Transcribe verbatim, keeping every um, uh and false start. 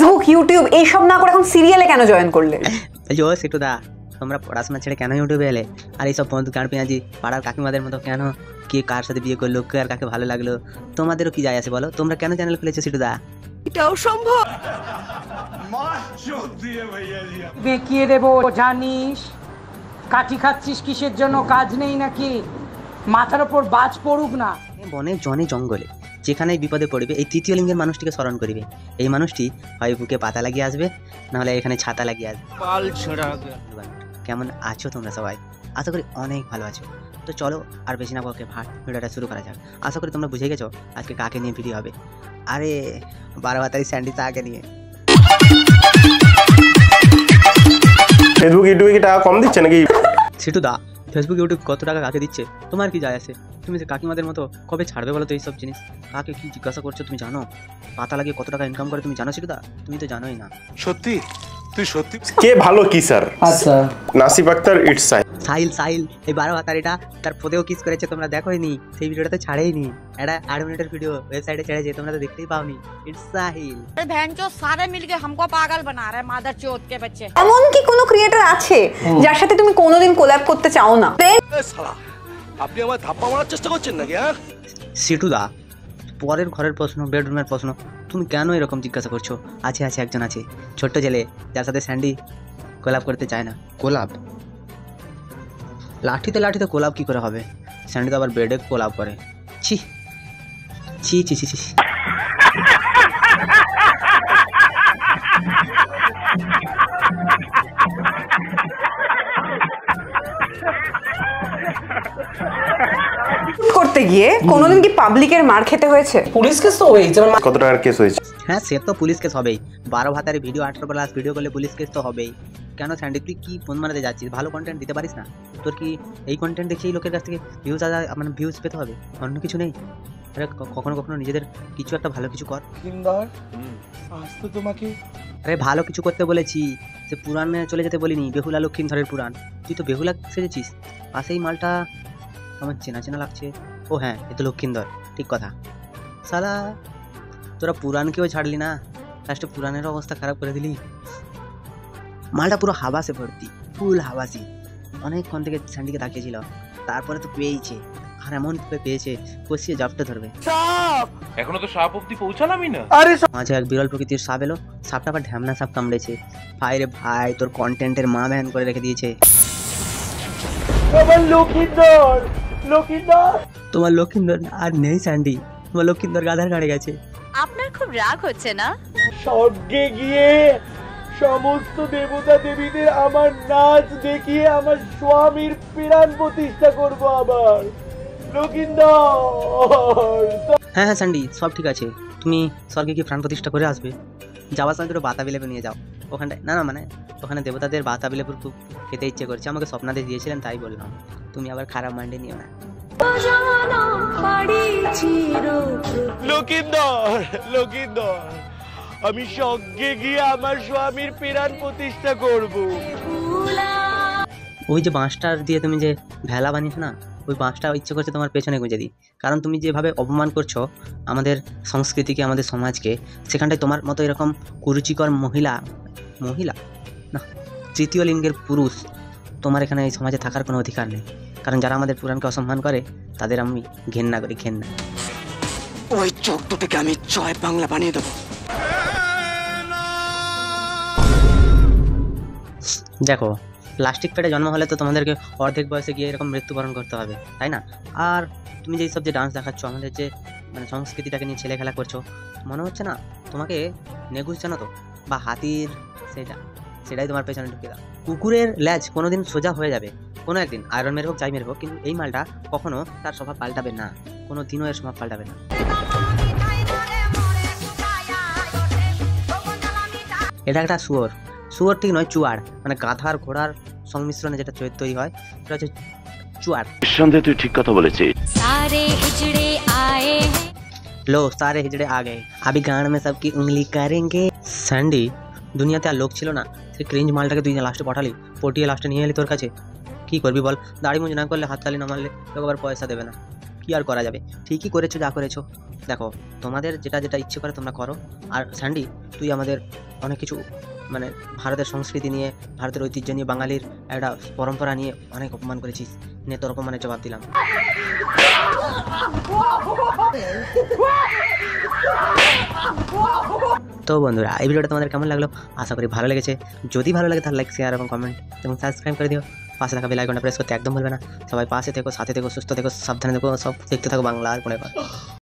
Facebook YouTube এইসব না করে এখন সিরিয়ালে কেন জয়েন করলে? জো সেটু দা, তোমরা পড়াশোনা ছেড়ে কেন ইউটিউবে এলে? আর এইসব বন্ধু গান পেঁয়াজি পাড়ার কাকিমাদের মতো কেন, কে কার সাথে বিয়ে করলো, কে আর কাকে ভালো লাগলো, তোমাদেরও কি যায় আছে বলো? তোমরা কেন চ্যানেল খুলেছো সেটু দা? এটাও সম্ভব? দেখিয়ে দেবো জানিস, কাঠি খাচ্ছিস কিসের জন্য? কাজ নেই নাকি? মাথার ওপর বাজ পড়ুক না। বনে জনে জঙ্গলে যেখানেই বিপদে পড়বে এই তৃতীয় লিঙ্গের মানুষটিকে স্মরণ করিবে। এই মানুষটি হয় বুকে পাতা লাগিয়ে আসবে, নাহলে এখানে ছাতা লাগিয়ে আসবে। কেমন আছো তোমরা সবাই? আশা করি অনেক ভালো আছো। তো চলো আর বেশি না বকে ভাট ভিডিওটা শুরু করা যাক। আশা করি তোমরা বুঝে গেছো আজকে কাকে নিয়ে ভিডিও হবে। আরে বারো হাতারি স্যান্ডি তাকে নিয়ে। ফেসবুক ইউটিউবে কি টাকা কম দিচ্ছে নাকি? সেটু দা, ফেসবুক ইউটিউব কত টাকা কাকে দিচ্ছে তোমার কি যায় আছে? তুমি যে কাকিমাদের মতো কবে ছাড়বে বলো তো এইসব জিনিস? কাকে কি জিজ্ঞাসা করছো তুমি জানো? পাতা লাগিয়ে কত টাকা ইনকাম করে তুমি জানো সেটু দা? তুমি তো জানোই না। সত্যি তুই সত্যি কে ভালো কি স্যার? আচ্ছা নাসিব আক্তার ইটস সাই সাহিল সাহিল এই বারো হাতারিটা তার পদেও কিস করেছে, তোমরা দেখোইনি? সেই ভিডিওটা তো ছাড়েইনি, এটা আট মিনিটের ভিডিও ওয়েবসাইটে ছেড়েছে, তোমরা তো দেখতেই পাওনি। ইটস সাহিল। अरे बहनचोद सारे मिलके हमको पागल बना रहे हैं मादरचोद के बच्चे। এমন কি কোনো ক্রিয়েটর আছে যার সাথে তুমি কোনোদিন কোল্যাব করতে চাও না? আপনি আমার ধাপ্পা মারার চেষ্টা করছেন নাকি? হ্যাঁ সেটু দা, পরের ঘরের প্রশ্ন, বেডরুমের প্রশ্ন তুমি কেন এরকম জিজ্ঞাসা করছো? আছে আছে একজন আছে, ছোট্ট ছেলে যার সাথে স্যান্ডি কোলাপ করতে চায় না। কোলাপ? লাঠিতে লাঠিতে কোলাপ কি করে হবে? স্যান্ডি তো আবার বেডে কোলাপ করে। ছি ছি ছি ছি ছি। করতে গিয়ে কোনোদিন কি পাবলিকের মার খেতে হয়েছে? পুলিশ কেস তো হয়েছে। কত টাকার কেস হয়েছে? হ্যাঁ সে তো পুলিশ কেস হবেই। বারো ভাতারে ভিডিও আঠারো প্লাস ভিডিও করলে পুলিশ কেস তো হবেই। কেন স্যান্ডি তুই কি ফোন মারাতে যাচ্ছিস? ভালো কন্টেন্ট দিতে পারিস না? তোর কি এই কন্টেন্ট দেখেই লোকের কাছ থেকে ভিউজ মানে ভিউজ পেতে হবে? অন্য কিছু নেই? আরে কখনো কখনো নিজেদের কিছু একটা ভালো কিছু কর। তোমাকে আরে ভালো কিছু করতে বলেছি, সে পুরাণে চলে যেতে বলিনি। বেহুলা লক্ষ্মীধরের পুরাণ, তুই তো বেহুলা সেজেছিস। পাশেই মালটা আমার চেনা চেনা লাগছে। ও হ্যাঁ, এ তো লক্ষ্মীধর, ঠিক কথা। সালা তোরা পুরাণকেও ছাড়লি না, লাস্টে পুরাণের অবস্থা খারাপ করে দিলি। মালটা পুরো হাবাসে ভর্তি, ফুল হাবাসি। অনেকক্ষণ থেকে স্যান্ডিকে তাকিয়েছিল, তারপরে তো পেয়েছে। আর এমন পেয়েছে কষিয়ে জাপটা ধরবে। এখনো তো সাপ অব্দি পৌঁছালামই না। মাঝে এক বিরল প্রকৃতির সাপ এলো, সাপটা আবার ঢ্যামনা সাপ কামড়েছে। ভাই রে ভাই, তোর কন্টেন্টের মা ভ্যান করে রেখে দিয়েছে। তোমার লক্ষিন্দর আর নেই স্যান্ডি, তোমার লক্ষিন্দর গাধার গাড়ি গেছে। আপনার খুব রাগ হচ্ছে না? স্বর্গে গিয়ে সমস্ত দেবতা দেবীদের আমার নাচ দেখিয়ে আমার স্বামীর প্রাণ প্রতিষ্ঠা করবো আবার। লক্ষিন্দর। হ্যাঁ হ্যাঁ স্যান্ডি, সব ঠিক আছে। তুমি স্বর্গে গিয়ে প্রাণ প্রতিষ্ঠা করে আসবে। যাওয়ার সময় দুটো বাতাবি লেবু নিয়ে যাও ওখানটায়। না না মানে ওখানে দেবতাদের বাতাবি লেবুর খুব খেতে ইচ্ছে করছে, আমাকে স্বপ্নাদেশ দিয়েছিলেন তাই বললাম। তুমি আবার খারাপ মাইন্ডে নিও না। লক্ষিন্দর লক্ষিন্দর, আমি স্বর্গে গিয়ে আমার স্বামীর প্রাণ প্রতিষ্ঠা করব। ওই যে বাঁশটার দিয়ে তুমি যে ভেলা বানিয়েছো না, ওই বাঁশটা ইচ্ছে করছে তোমার পেছনে গুঁজে দিই। কারণ তুমি যেভাবে অপমান করছো আমাদের সংস্কৃতিকে, আমাদের সমাজকে, সেখানটায় তোমার মতো এরকম কুরুচিকর মহিলা মহিলা না তৃতীয় লিঙ্গের পুরুষ তোমার এখানে এই সমাজে থাকার কোনো অধিকার নেই। কারণ যারা আমাদের পুরাণকে অসম্মান করে তাদের আমি ঘেন্না করি, ঘেন্না। ওই চোখ দুটোকে আমি জয় বাংলা বানিয়ে দেবো। দেখো, প্লাস্টিক পেটে জন্ম হলে তো তোমাদেরকে অর্ধেক বয়সে গিয়ে এরকম মৃত্যুবরণ করতে হবে, তাই না? আর তুমি যে সব যে ডান্স দেখাচ্ছ, আমাদের যে মানে সংস্কৃতিটাকে নিয়ে ছেলে খেলা করছো, মনে হচ্ছে না তোমাকে নেগুস জানো তো, বা হাতির সেটা সেটাই তোমার পেছনে ঢুকে দাও। কুকুরের ল্যাজ কোনোদিন সোজা হয়ে যাবে কোনো একদিন, আয়রন মেরে হোক যাই মেরে হোক, কিন্তু এই মালটা কখনো তার স্বভাব পাল্টাবে না, কোনো দিনও এর স্বভাব পাল্টাবে না। এটা একটা শুয়োর, শুয়োর ঠিক নয়, চুয়ার, মানে গাধার ঘোড়ার সংমিশ্রণে যেটা তৈরি হয় সেটা হচ্ছে চুয়ার। নিঃসন্দেহে তুই ঠিক কথা বলেছিস। सारे हिजड़े आए लो सारे हिजड़े आ गए अभी गान में सबकी उंगली करेंगे। স্যান্ডি, দুনিয়াতে আর লোক ছিল না, সেই ক্রিঞ্জ মালটাকে তুই লাস্টে পাঠালি, পটিয়ে লাস্টে নিয়ে এলি তোর কাছে। কি করবি বল? দাড়ি মুজ না করলে, হাততালি না মারলে লোক আবার পয়সা দেবে না। কি আর করা যাবে? ঠিকই করেছো যা করেছো। দেখো, তোমাদের যেটা যেটা ইচ্ছে করে তোমরা করো। আর স্যান্ডি, তুই আমাদের অনেক কিছু মানে ভারতের সংস্কৃতি নিয়ে, ভারতের ঐতিহ্য নিয়ে, বাঙালির একটা পরম্পরা নিয়ে অনেক অপমান করেছিস, নিয়ে তোর অপমানের জবাব দিলাম। তো বন্ধুরা, এই ভিডিওটা তোমাদের কেমন লাগলো? আশা করি ভালো লেগেছে। যদি ভালো লাগে তাহলে লাইক, শেয়ার এবং কমেন্ট এবং সাবস্ক্রাইব করে দিও। পাশে থাকা বেল আইকনটা প্রেস করতে একদম ভুলবে না। সবাই পাশে থেকো, সাথে থেকো, সুস্থ থেকো, সাবধানে থেকো, সব দেখতে থাকো বাংলা আর পরে।